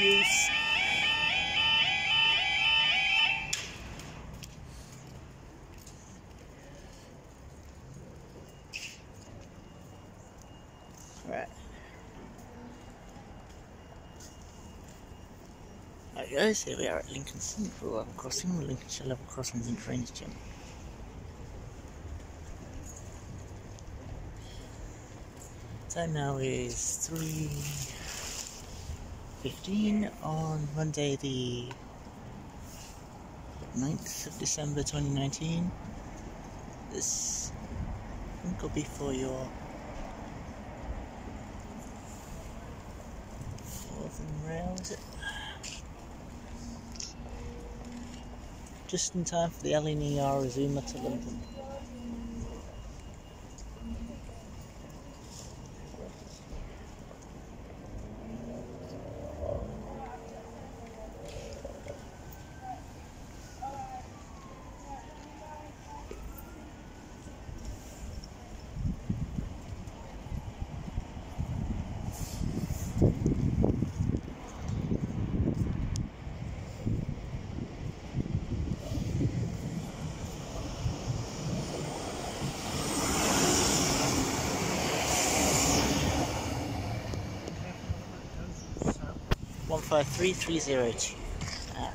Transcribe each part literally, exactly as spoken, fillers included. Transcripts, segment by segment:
use. Right. Right guys, here we are at Lincoln Central level crossing, the Lincolnshire level crossing and drainage gym. Time now is three fifteen on Monday the ninth of December twenty nineteen. This I think will be for your northern rail, is it? Just in time for the L N E R Azuma to London. one five three three zero two. Ah.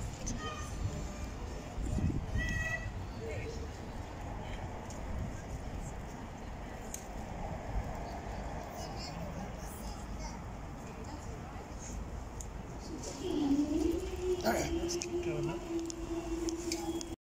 Alright, let's keep going up.